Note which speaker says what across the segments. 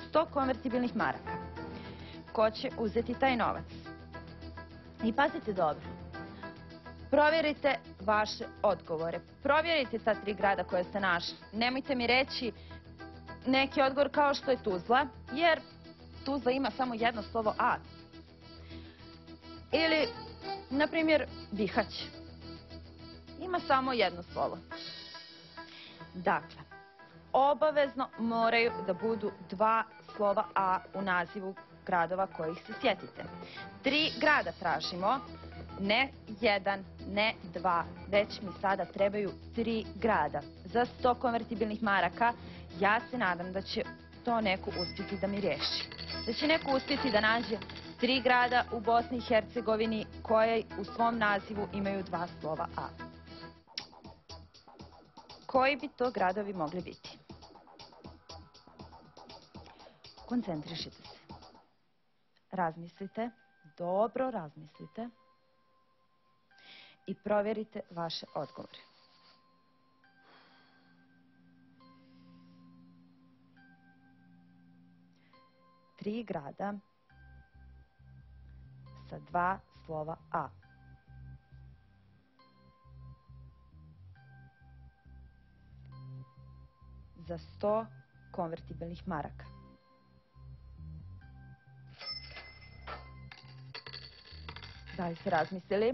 Speaker 1: 100 konvertibilnih maraka. Ko će uzeti taj novac? I pazite dobro. Provjerite vaše odgovore. Provjerite ta 3 grada koje ste našli. Nemojte mi reći neki odgovor kao što je Tuzla, jer Tuzla ima samo jedno slovo A. Ili, na primjer, Bihać. Ima samo jedno slovo. Dakle, obavezno moraju da budu 2 slova A u nazivu gradova kojih se sjetite. 3 grada tražimo, ne 1, ne 2, već mi sada trebaju 3 grada. Za 100 konvertibilnih maraka ja se nadam da će to neko uspjeti da mi riješi. Da će neko uspjeti da nađe 3 grada u Bosni i Hercegovini koje u svom nazivu imaju 2 slova A. Koji bi to gradovi mogli biti? Koncentrišite se. Razmislite, dobro razmislite i provjerite vaše odgovore. Tri grada sa 2 slova A. Za 100 konvertibilnih maraka. Da li ste razmislili?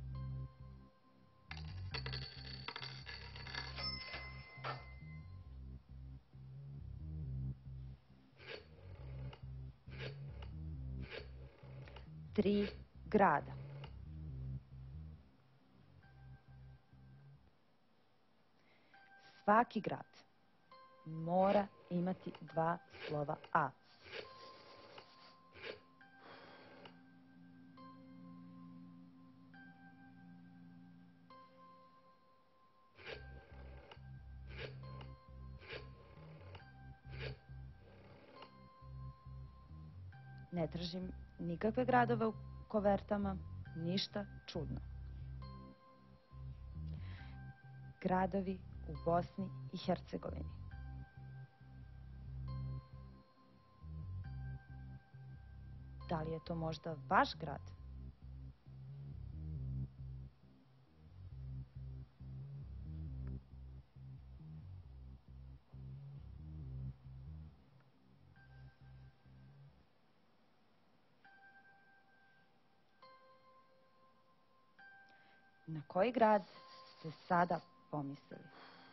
Speaker 1: Tri grada. Svaki grad mora imati 2 slova A. Ne tražim nikakve gradove u kovertama, ništa čudno. Gradovi u Bosni i Hercegovini. Da li je to možda vaš grad? Na koji grad ste sada pomislili?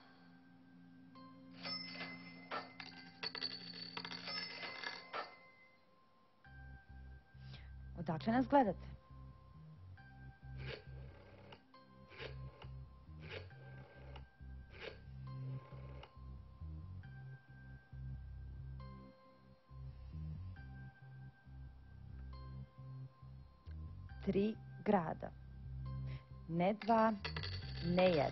Speaker 1: Odakle nas gledate? Tri grada. Ne 2, ne 1.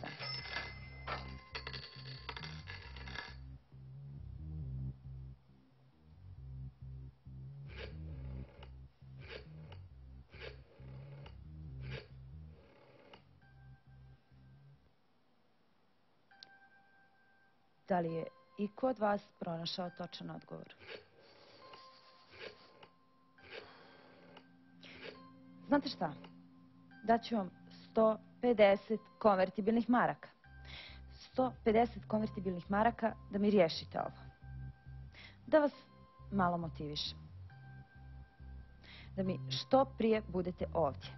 Speaker 1: Da li je iko od vas pronašao točan odgovor? Znate šta? Daću vam 150 konvertibilnih maraka. 150 konvertibilnih maraka da mi riješite ovo. Da vas malo motivišem. Da mi što prije budete ovdje.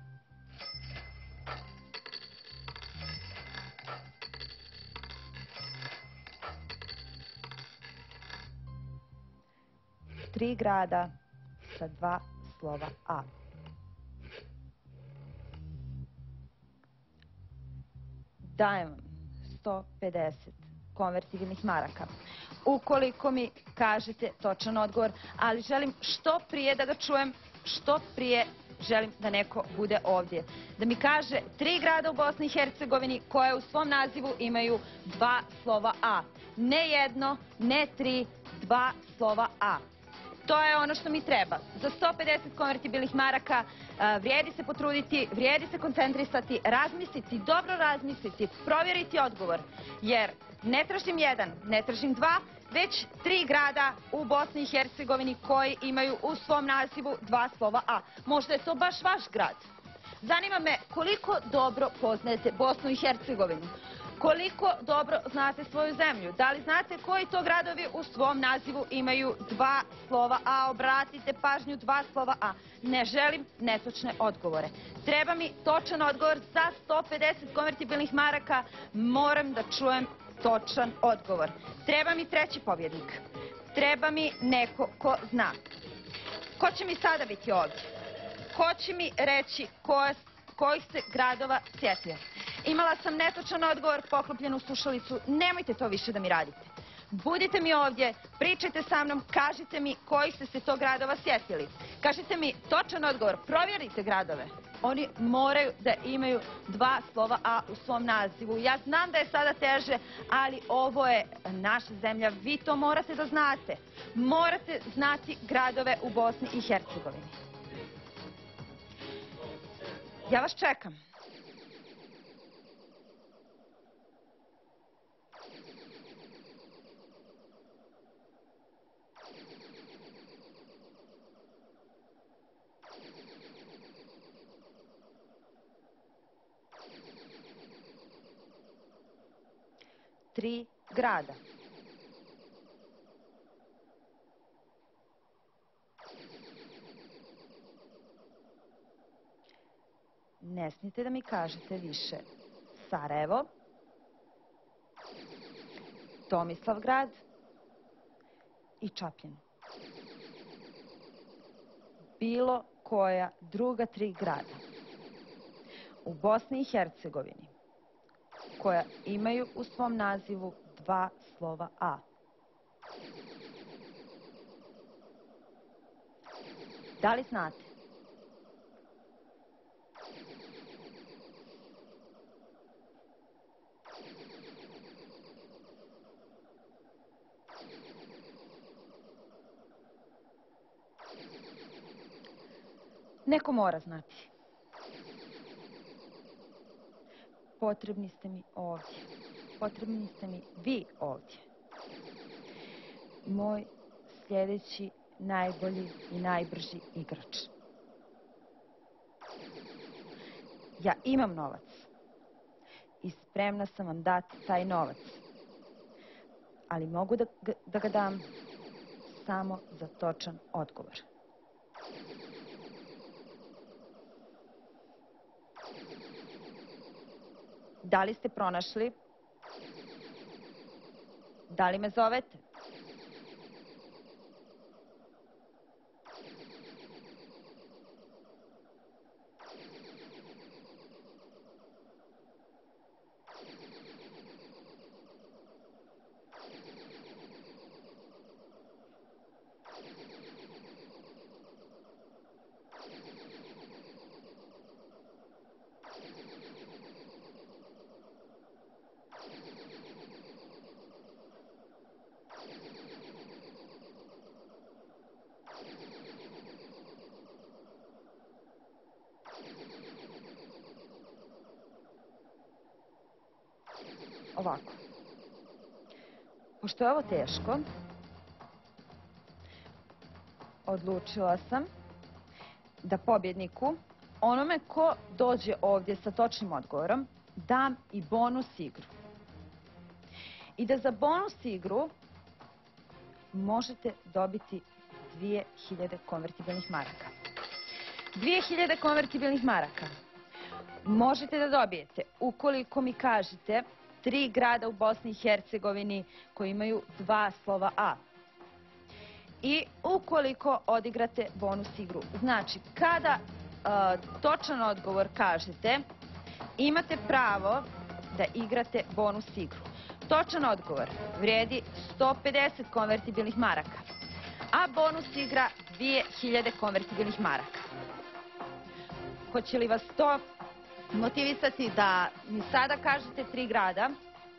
Speaker 1: Tri grada sa 2 slova A. Dajem vam 150 konvertibilnih maraka. Ukoliko mi kažete točan odgovor, ali želim što prije da ga čujem, što prije želim da neko bude ovdje. Da mi kaže 3 grada u Bosni i Hercegovini koje u svom nazivu imaju 2 slova A. Ne 1, ne 3, 2 slova A. To je ono što mi treba. Za 150 konvertibilnih maraka vrijedi se potruditi, vrijedi se koncentrisati, razmisliti, dobro razmisliti, provjeriti odgovor. Jer ne tražim 1, ne tražim 2, već 3 grada u Bosni i Hercegovini koji imaju u svom nazivu 2 slova A. Možda je to baš vaš grad. Zanima me koliko dobro poznajete Bosnu i Hercegovinu. Koliko dobro znate svoju zemlju? Da li znate koji to gradovi u svom nazivu imaju 2 slova A? Obratite pažnju, 2 slova A. Ne želim netočne odgovore. Treba mi točan odgovor za 150 konvertibilnih maraka. Moram da čujem točan odgovor. Treba mi treći pobjednik. Treba mi neko ko zna. Ko će mi sada biti ovdje? Ko će mi reći kojih se gradova sjetio? Imala sam netočan odgovor, poklopljen u slušalicu. Nemojte to više da mi radite. Budite mi ovdje, pričajte sa mnom, kažite mi kojih ste se to gradova sjetili. Kažite mi točan odgovor, provjerite gradove. Oni moraju da imaju 2 slova A u svom nazivu. Ja znam da je sada teže, ali ovo je naša zemlja. Vi to morate da znate. Morate znati gradove u Bosni i Hercegovini. Ja vas čekam. Tri grada. Ne smijete da mi kažete više Sarajevo, Tomislavgrad i Čapljinu. Bilo koja druga 3 grada u Bosni i Hercegovini koja imaju u svom nazivu 2 slova A. Da li znate? Neko mora znati. Potrebni ste mi ovdje. Potrebni ste mi vi ovdje. Moj sljedeći, najbolji i najbrži igrač. Ja imam novac. I spremna sam vam dati taj novac. Ali mogu da ga dam samo za točan odgovor. Da li ste pronašli? Da li me zovete? Ovako. Pošto je ovo teško, odlučila sam da pobjedniku, onome ko dođe ovdje sa točnim odgovorom, dam i bonus igru. I da za bonus igru možete dobiti 2000 konvertibilnih maraka. 2000 konvertibilnih maraka možete da dobijete ukoliko mi kažete 3 grada u Bosni i Hercegovini koji imaju 2 slova A. I ukoliko odigrate bonus igru. Znači, kada točan odgovor kažete, imate pravo da igrate bonus igru. Točan odgovor vrijedi 150 konvertibilnih maraka, a bonus igra 2000 konvertibilnih maraka. Hoće li vas to motivisati da mi sada kažete 3 grada?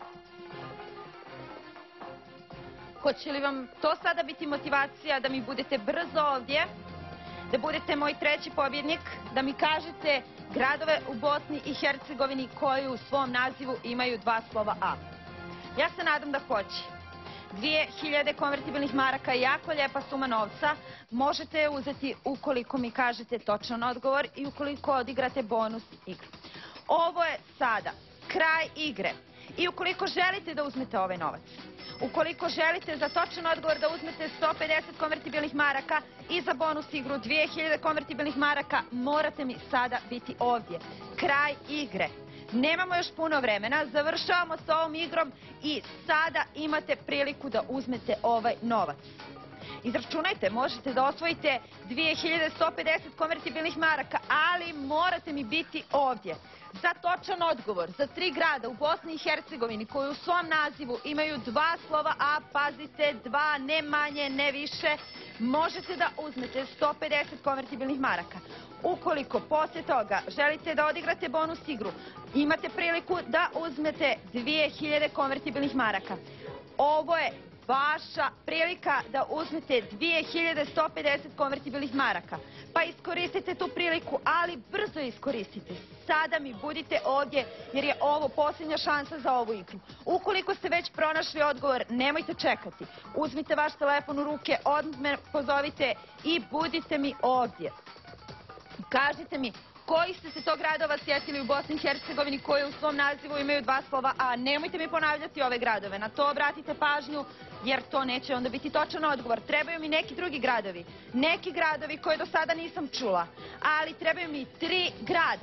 Speaker 1: Hoće li vam to sada biti motivacija da mi budete brzo ovdje, da budete moj treći pobjednik, da mi kažete gradove u Bosni i Hercegovini koji u svom nazivu imaju 2 slova A? Ja se nadam da hoće. 2000 konvertibilnih maraka je jako lijepa suma novca. Možete je uzeti ukoliko mi kažete točan odgovor i ukoliko odigrate bonus igru. Ovo je sada kraj igre. I ukoliko želite da uzmete ovaj novac, ukoliko želite za točan odgovor da uzmete 150 konvertibilnih maraka i za bonus igru 2000 konvertibilnih maraka, morate mi sada biti ovdje. Kraj igre. Nemamo još puno vremena, završavamo s ovom igrom i sada imate priliku da uzmete ovaj novac. Izračunajte, možete da osvojite 2150 konvertibilnih maraka, ali morate mi biti ovdje. Za točan odgovor, za 3 grada u Bosni i Hercegovini koji u svom nazivu imaju 2 slova A, pazite, 2, ne manje, ne više, možete da uzmete 150 konvertibilnih maraka. Ukoliko poslije toga želite da odigrate bonus igru, imate priliku da uzmete 2000 konvertibilnih maraka. Ovo je vaša prilika da uzmete 2150 konvertibilnih maraka. Pa iskoristite tu priliku, ali brzo iskoristite. Sada mi budite ovdje jer je ovo posljednja šansa za ovu igru. Ukoliko ste već pronašli odgovor, nemojte čekati. Uzmite vaš telefon u ruke, odmah me pozovite i budite mi ovdje. Kažite mi koji ste se to gradova sjetili u Bosni i Hercegovini koji u svom nazivu imaju 2 slova A. Nemojte mi ponavljati ove gradove, na to obratite pažnju jer to neće onda biti točan odgovor. Trebaju mi neki drugi gradovi, neki gradovi koje do sada nisam čula, ali trebaju mi 3 grada.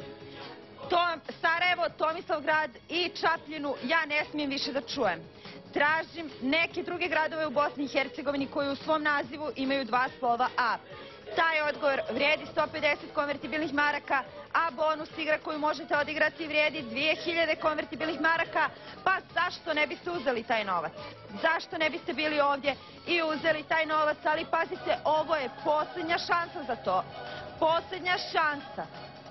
Speaker 1: Sarajevo, Tomislavgrad i Čapljinu ja ne smijem više da čujem. Tražim neke druge gradove u Bosni i Hercegovini koji u svom nazivu imaju 2 slova A. Taj odgovor vrijedi 150 konvertibilnih maraka, a bonus igra koju možete odigrati vrijedi 2000 konvertibilnih maraka, pa zašto ne biste uzeli taj novac? Zašto ne biste bili ovdje i uzeli taj novac? Ali pazite, ovo je posljednja šansa za to. Posljednja šansa.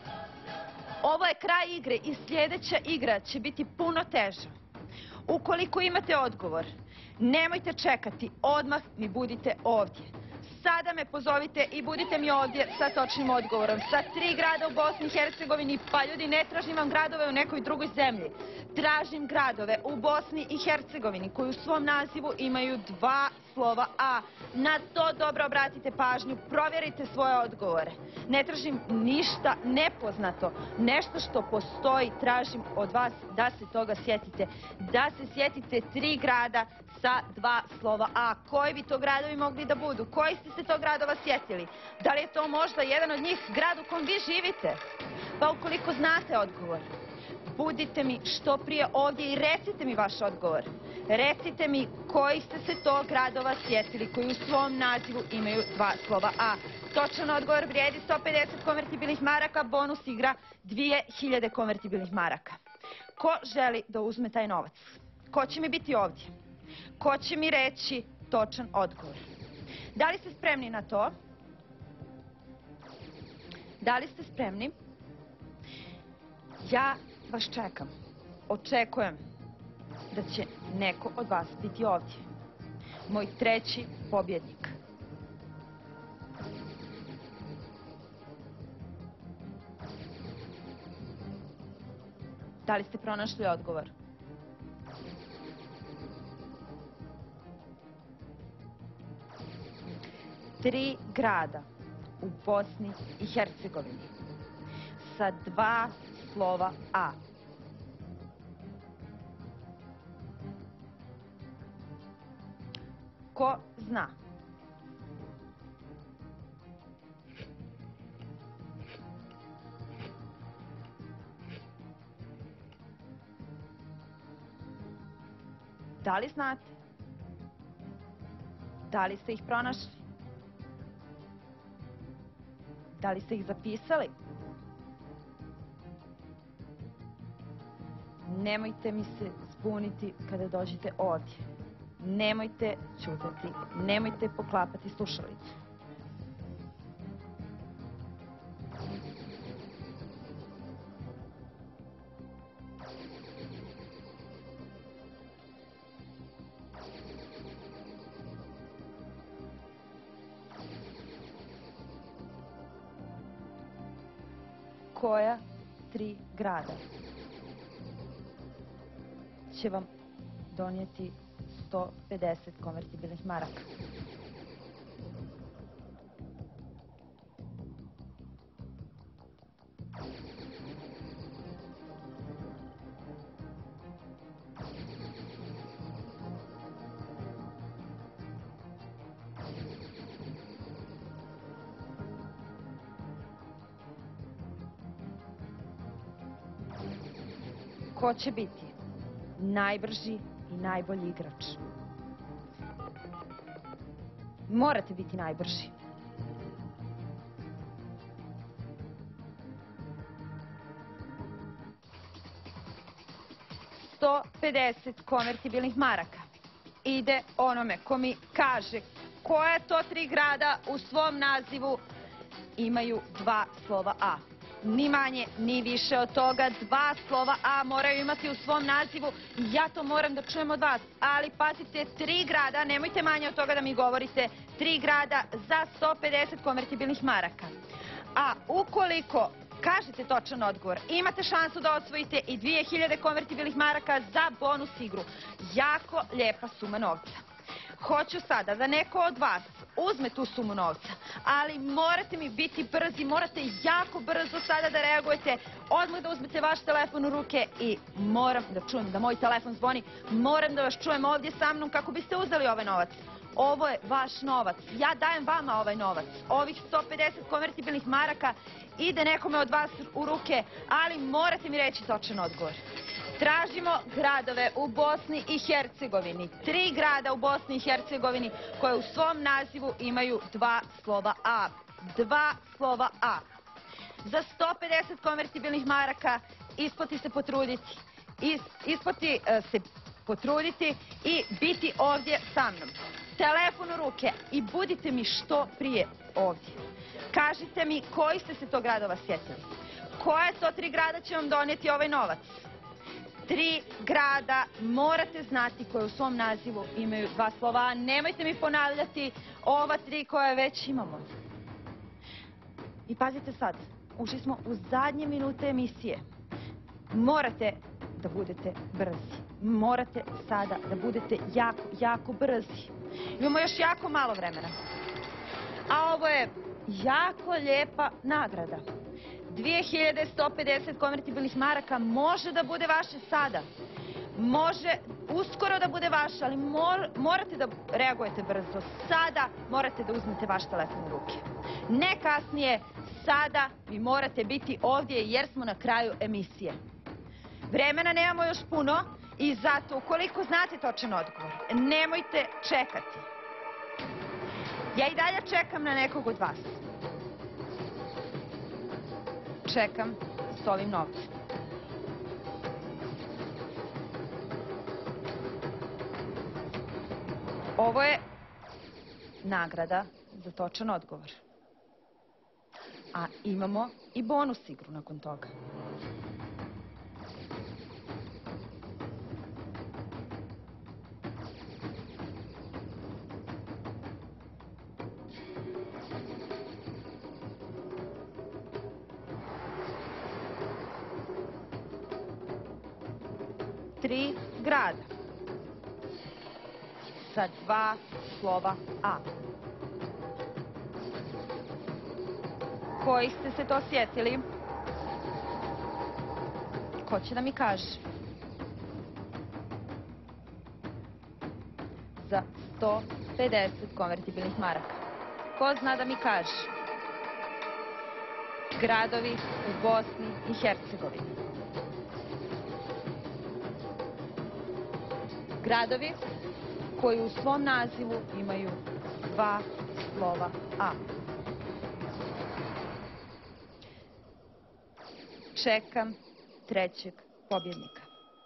Speaker 1: Ovo je kraj igre i sljedeća igra će biti puno teža. Ukoliko imate odgovor, nemojte čekati, odmah mi budite ovdje. Sada me pozovite i budite mi ovdje sa točnim odgovorom. Sa 3 grada u Bosni i Hercegovini, pa ljudi, ne tražim vam gradove u nekoj drugoj zemlji. Tražim gradove u Bosni i Hercegovini koji u svom nazivu imaju 2 slova A. Na to dobro obratite pažnju, provjerite svoje odgovore. Ne tražim ništa nepoznato, nešto što postoji, tražim od vas da se toga sjetite. Da se sjetite 3 grada sa 2 slova A. Koji bi to gradovi mogli da budu? Koji ste se to gradova sjetili? Da li je to možda jedan od njih grad u kojem vi živite? Pa ukoliko znate odgovor, budite mi što prije ovdje i recite mi vaš odgovor. Recite mi koji ste se to gradova sjetili koji u svom nazivu imaju 2 slova A. Točan odgovor vrijedi 150 konvertibilnih maraka, bonus igra 2000 konvertibilnih maraka. Ko želi da uzme taj novac? Ko će mi biti ovdje? Ko će mi reći točan odgovor? Da li ste spremni na to? Da li ste spremni? Ja vas čekam. Očekujem da će neko od vas biti ovdje. Moj 3. pobjednik. Da li ste pronašli odgovor? Tri grada u Bosni i Hercegovini sa 2 slova A. Ko zna? Da li znate? Da li ste ih pronašli? Da li ste ih zapisali? Nemojte mi se zbuniti kada dođete ovdje. Nemojte ćutati, nemojte poklapati slušalicu. Koja 3 grada će vam donijeti 150 konvertibilnih maraka. Ko će biti najbrži i najbolji igrač? Morate biti najbrži. $150 konvertibilnih maraka ide onome ko mi kaže koja to 3 grada u svom nazivu imaju 2 slova A. Ni manje, ni više od toga. 2 slova A moraju imati u svom nazivu. Ja to moram da čujem od vas. Ali pazite, 3 grada, nemojte manje od toga da mi govorite, 3 grada za 150 konvertibilnih maraka. A ukoliko kažete točan odgovor, imate šansu da osvojite i 2000 konvertibilnih maraka za bonus igru. Jako lijepa suma novca. Hoću sada da neko od vas uzme tu sumu novca, ali morate mi biti brzi, morate jako brzo sada da reagujete, odmah da uzmete vaš telefon u ruke i moram da čujem da moj telefon zvoni, moram da vas čujem ovdje sa mnom kako biste uzeli ovaj novac. Ovo je vaš novac, ja dajem vama ovaj novac, ovih 150 konvertibilnih maraka ide nekome od vas u ruke, ali morate mi reći točan odgovor. Tražimo gradove u Bosni i Hercegovini. 3 grada u Bosni i Hercegovini koje u svom nazivu imaju 2 slova A. 2 slova A. Za 150 konvertibilnih maraka isplati se potruditi i biti ovdje sa mnom. Telefon u ruke i budite mi što prije ovdje. Kažite mi koji ste se to gradova sjetili. Koje to 3 grada će vam donijeti ovaj novac? 3 grada morate znati koje u svom nazivu imaju 2 slova. Nemojte mi ponavljati ova 3 koje već imamo. I pazite sad, ušli smo u zadnje minute emisije. Morate da budete brzi. Morate sada da budete jako, jako brzi. Imamo još jako malo vremena. A ovo je jako lijepa nagrada. 2150 konvertibilnih maraka može da bude vaše sada. Može uskoro da bude vaše, ali morate da reagujete brzo. Sada morate da uzmete vaš telefon u ruke. Ne kasnije, sada vi morate biti ovdje jer smo na kraju emisije. Vremena nemamo još puno i zato ukoliko znate točan odgovor, nemojte čekati. Ja i dalje čekam na nekog od vas. Čekam s ovim novcem. Ovo je nagrada za točan odgovor. A imamo i bonus igru nakon toga. Tri grada sa 2 slova A. Koji ste se to sjetili? Ko će da mi kaže? Za 150 konvertibilnih maraka. Ko zna da mi kaže? Gradovi u Bosni i Hercegovini. Gradovi koji u svom nazivu imaju 2 slova A. Čekam trećeg pobjednika.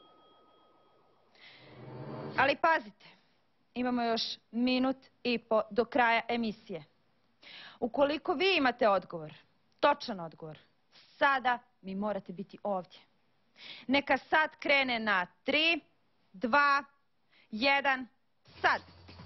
Speaker 1: Ali pazite, imamo još minut i po do kraja emisije. Ukoliko vi imate odgovor, točan odgovor, sada vi morate biti ovdje. Neka sad krene na 3, 2, 1, sad.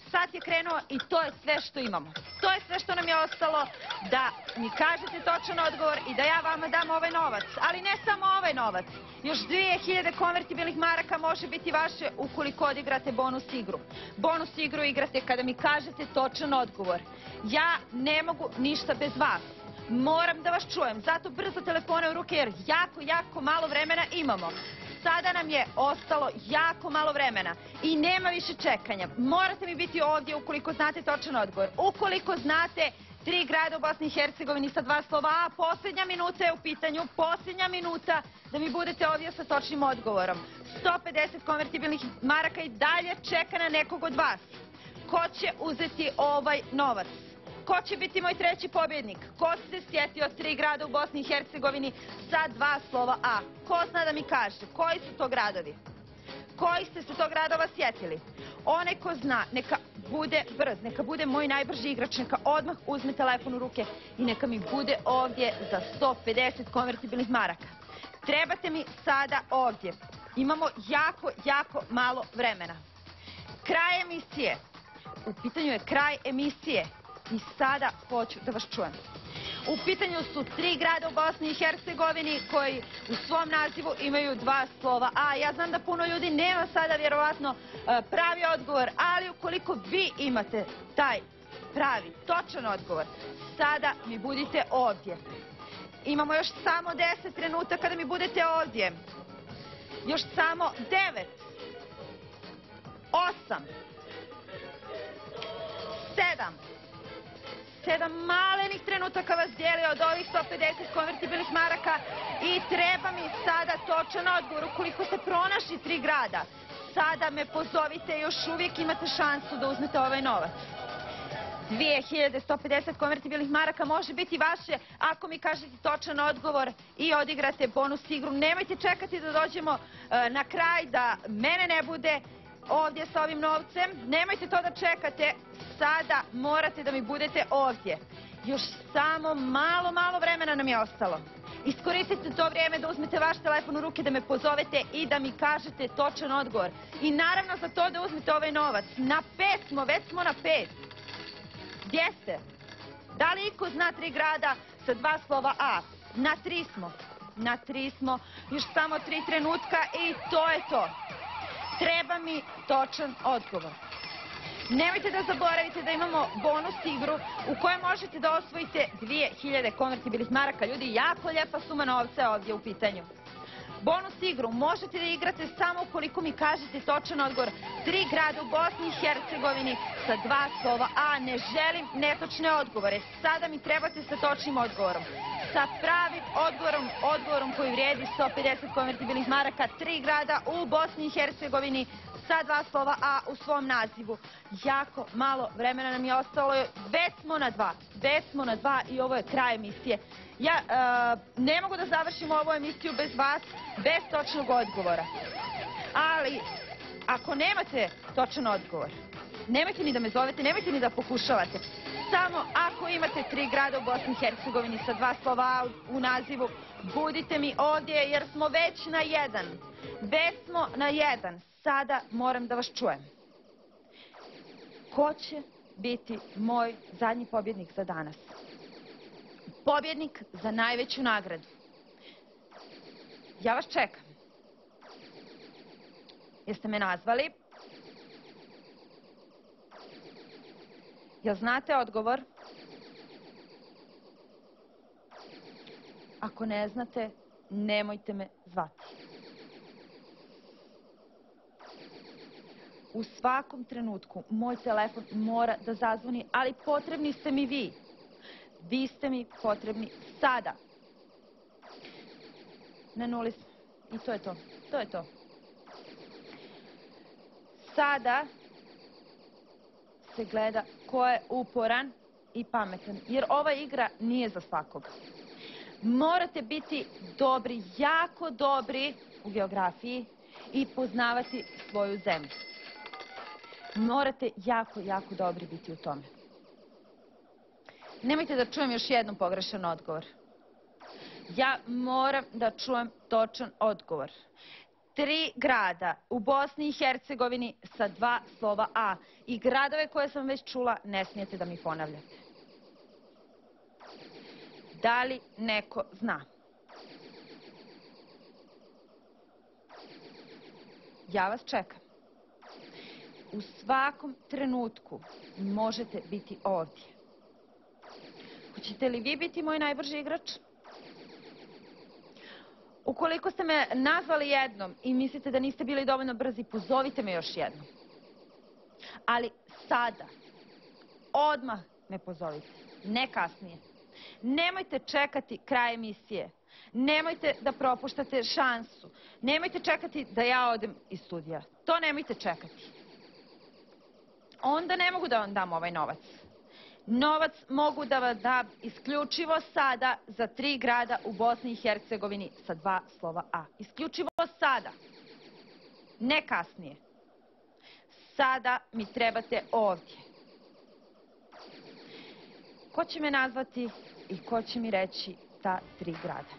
Speaker 1: sat je krenuo i to je sve što imamo. To je sve što nam je ostalo, da mi kažete točan odgovor i da ja vama dam ovaj novac. Ali ne samo ovaj novac. Još 2000 konvertibilnih maraka može biti vaše ukoliko odigrate bonus igru. Bonus igru igrate kada mi kažete točan odgovor. Ja ne mogu ništa bez vas. Moram da vas čujem, zato brzo telefone u ruke jer jako malo vremena imamo. Sada nam je ostalo jako malo vremena i nema više čekanja. Morate mi biti ovdje ukoliko znate točan odgovor. Ukoliko znate 3 grada u Bosni i Hercegovini sa 2 slova A, posljednja minuta je u pitanju, posljednja minuta da mi budete ovdje sa točnim odgovorom. 150 konvertibilnih maraka i dalje čeka na nekog od vas. Ko će uzeti ovaj novac? Ko će biti moj treći pobjednik? Ko se sjetio 3 grada u Bosni i Hercegovini sa 2 slova A? Ko zna da mi kaže? Koji su to gradovi? Koji ste se to gradova sjetili? Onaj ko zna, neka bude brz, neka bude moj najbrži igrač, neka odmah uzme telefon u ruke i neka mi bude ovdje za 150 konvertibilnih maraka. Trebate mi sada ovdje. Imamo jako malo vremena. Kraj emisije. U pitanju je kraj emisije. I sada hoću da vas čujem. U pitanju su 3 grada u Bosni i Hercegovini koji u svom nazivu imaju 2 slova A. Ja znam da puno ljudi nema sada vjerovatno pravi odgovor, ali ukoliko vi imate taj pravi, točan odgovor, sada mi budite ovdje. Imamo još samo 10 trenutaka da mi budete ovdje. Još samo 9, 8, 7, 7 malenih trenutaka vas dijeli od ovih 150 konvertibilnih maraka i treba mi sada točan odgovor. Ukoliko ste pronašli 3 grada, sada me pozovite, još uvijek imate šansu da uzmete ovaj novac. 2150 konvertibilnih maraka može biti vaše ako mi kažete točan odgovor i odigrate bonus igru. Nemojte čekati da dođemo na kraj, da mene ne bude ovdje sa ovim novcem. Nemojte to da čekate. Sada morate da mi budete ovdje. Još samo malo vremena nam je ostalo. Iskoristite to vrijeme da uzmete vaš telefon u ruke, da me pozovete i da mi kažete točan odgovor. I naravno za to da uzmete ovaj novac. Na 5 smo, već smo na 5. Gdje ste? Da li iko zna 3 grada sa 2 slova A? Na 3 smo. Na 3 smo. Još samo 3 trenutka i to je to. Treba mi točan odgovor. Nemojte da zaboravite da imamo bonus igru u kojoj možete da osvojite 2000 konvertibilnih maraka. Ljudi, jako lijepa suma novca je ovdje u pitanju. Bonus igru možete da igrate samo ukoliko mi kažete točan odgovor. 3 grada u Bosni i Hercegovini sa 2 slova A. Ne želim netočne odgovore. Sada mi trebate sa točnim odgovorom. Sa pravim odgovorom koji vrijedi 150 konvertibilnih maraka. 3 grada u Bosni i Hercegovini sa 2 slova A u svom nazivu. Jako malo vremena nam je ostalo. Već smo na 2 i ovo je kraj emisije. Ja ne mogu da završim ovu emisiju bez vas, bez točnog odgovora. Ali, ako nemate točan odgovor, nemojte ni da me zovete, nemojte ni da pokušavate. Samo ako imate 3 grada u Bosni i Hercegovini sa 2 slova A u nazivu, budite mi ovdje jer smo već na 1. Već smo na 1. Sada moram da vas čujem. Ko će biti moj zadnji pobjednik za danas? Pobjednik za najveću nagradu. Ja vas čekam. Jeste me nazvali? Jel znate odgovor? Ako ne znate, nemojte me zvati. U svakom trenutku moj telefon mora da zazvoni, ali potrebni ste mi vi. Vi ste mi potrebni sada. Na 0 smo. I to je to. To je to. Sada se gleda ko je uporan i pametan. Jer ova igra nije za svakog. Morate biti dobri, jako dobri u geografiji i poznavati svoju zemlju. Morate jako dobri biti u tome. Nemojte da čujem još jednom pogrešan odgovor. Ja moram da čujem točan odgovor. 3 grada u Bosni i Hercegovini sa 2 slova A. I gradove koje sam već čula ne smijete da mi ponavljate. Da li neko zna? Ja vas čekam. U svakom trenutku možete biti ovdje. Hoćete li vi biti moj najbrži igrač? Ukoliko ste me nazvali jednom i mislite da niste bili dovoljno brzi, pozovite me još jednom. Ali sada, odmah me pozovite, ne kasnije. Nemojte čekati kraj emisije. Nemojte da propuštate šansu. Nemojte čekati da ja odem iz studija. To nemojte čekati. Onda ne mogu da vam dam ovaj novac. Novac mogu da vam dam isključivo sada za 3 grada u Bosni i Hercegovini sa 2 slova A. Isključivo sada. Ne kasnije. Sada mi trebate ovdje. Ko će me nazvati i ko će mi reći ta 3 grada?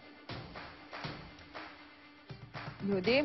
Speaker 1: Ljudi,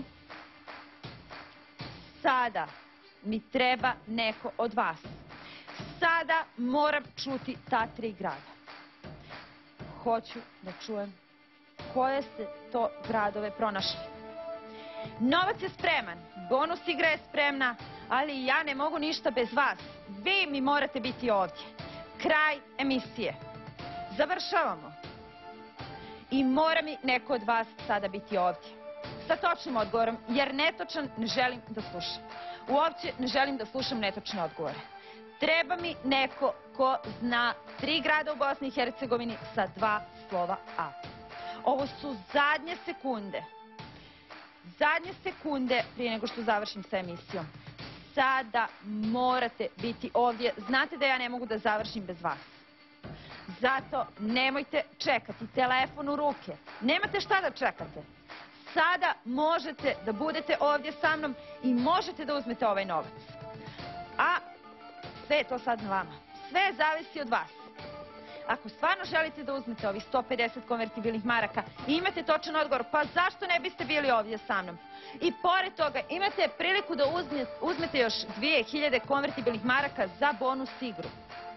Speaker 1: sada mi treba neko od vas. Sada moram čuti ta 3 grada. Hoću da čujem koje ste to gradove pronašli. Novac je spreman, bonus igra je spremna, ali ja ne mogu ništa bez vas. Vi mi morate biti ovdje. Kraj emisije. Završavamo. I mora mi neko od vas sada biti ovdje. Sa točnim odgovorom, jer netočan ne želim da slušam. Uopće ne želim da slušam netočne odgovore. Treba mi neko ko zna 3 grada u Bosni i Hercegovini sa 2 slova A. Ovo su zadnje sekunde. Zadnje sekunde prije nego što završim sa emisijom. Sada morate biti ovdje. Znate da ja ne mogu da završim bez vas. Zato nemojte čekati. Telefon u ruke. Nemate šta da čekate. Sada možete da budete ovdje sa mnom i možete da uzmete ovaj novac. A sve je to sad na vama. Sve zavisi od vas. Ako stvarno želite da uzmete ovih 150 konvertibilnih maraka i imate točan odgovor, pa zašto ne biste bili ovdje sa mnom? I pored toga imate priliku da uzmete još 2000 konvertibilnih maraka za bonus igru.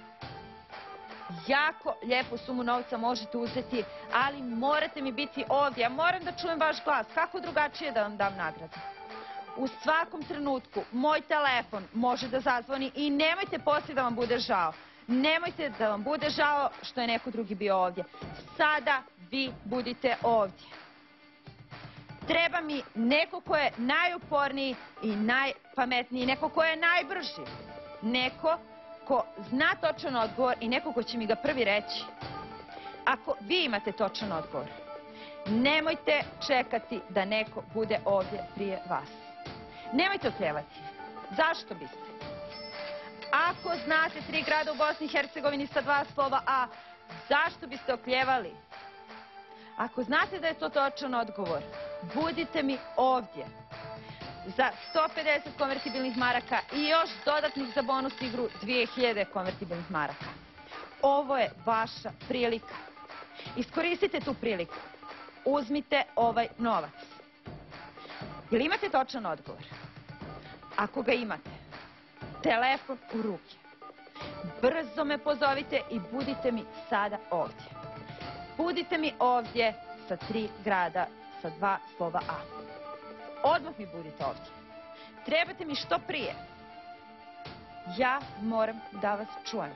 Speaker 1: Jako lijepu sumu novca možete uzeti, ali morate mi biti ovdje. Ja moram da čujem vaš glas. Kako drugačije da vam dam nagradu? U svakom trenutku moj telefon može da zazvoni i nemojte poslije da vam bude žao. Nemojte da vam bude žao što je neko drugi bio ovdje. Sada vi budite ovdje. Treba mi neko ko je najuporniji i najpametniji, neko ko je najbrži. Neko ko zna točan odgovor i neko ko će mi ga prvi reći. Ako vi imate točan odgovor, nemojte čekati da neko bude ovdje prije vas. Nemojte okljevati. Zašto biste? Ako znate 3 grada u Bosni i Hercegovini sa 2 slova A, zašto biste okljevali? Ako znate da je to točan odgovor, budite mi ovdje. Za 150 konvertibilnih maraka i još dodatnih za bonus igru 2000 konvertibilnih maraka. Ovo je vaša prilika. Iskoristite tu priliku. Uzmite ovaj novac. Jel imate točan odgovor? Ako ga imate, telefon u ruke. Brzo me pozovite i budite mi sada ovdje. Budite mi ovdje sa 3 grada sa 2 slova A. Odmah mi budite ovdje. Trebate mi što prije. Ja moram da vas čujem.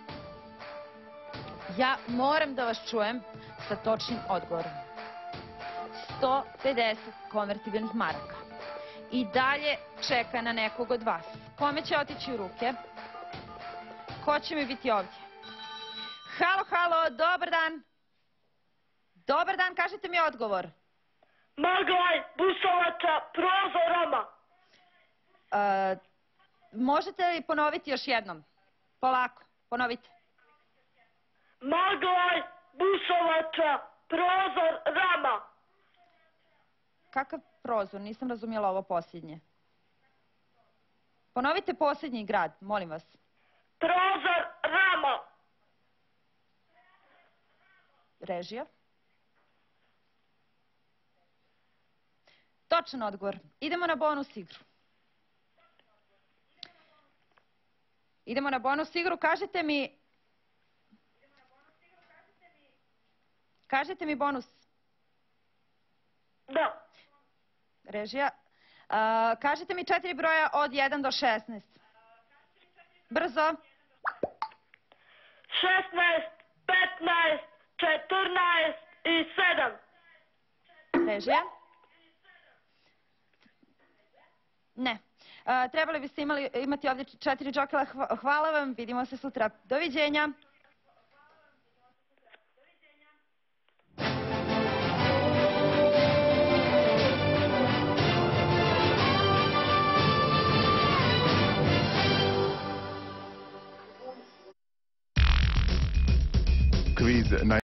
Speaker 1: Ja moram da vas čujem sa točnim odgovorom. 150 konvertibilnih maraka. I dalje čeka na nekog od vas. Kome će otići u ruke? Ko će mi biti ovdje? Halo, halo, dobar dan. Dobar dan, kažite mi odgovor.
Speaker 2: Maglaj, Busovača, prozorama.
Speaker 1: Možete li ponoviti još jednom? Polako, ponovite.
Speaker 2: Maglaj, Busovača, prozor rama.
Speaker 1: Kakav prozor? Nisam razumjela ovo posljednje. Ponovite posljednji grad, molim vas.
Speaker 2: Prozor rama.
Speaker 1: Režija. Točan tačan odgovor. Idemo na bonus igru. Idemo na bonus igru. Kažete mi bonus.
Speaker 2: Da.
Speaker 1: Režija. Kažete mi 4 broja od 1 do 16. Brzo.
Speaker 2: 16, 15, 14 i 7.
Speaker 1: Režija. Ne. Trebali biste imati ovdje 4 džokela. Hvala vam. Vidimo se sutra. Doviđenja.
Speaker 3: Quiz